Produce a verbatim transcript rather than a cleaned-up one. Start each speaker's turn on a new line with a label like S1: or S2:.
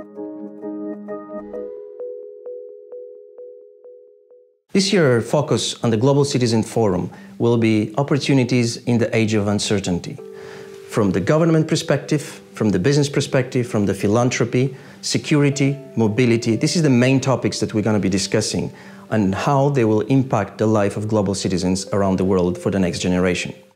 S1: This year, our focus on the Global Citizen Forum will be opportunities in the age of uncertainty. From the government perspective, from the business perspective, from the philanthropy, security, mobility, this is the main topics that we're going to be discussing and how they will impact the life of global citizens around the world for the next generation.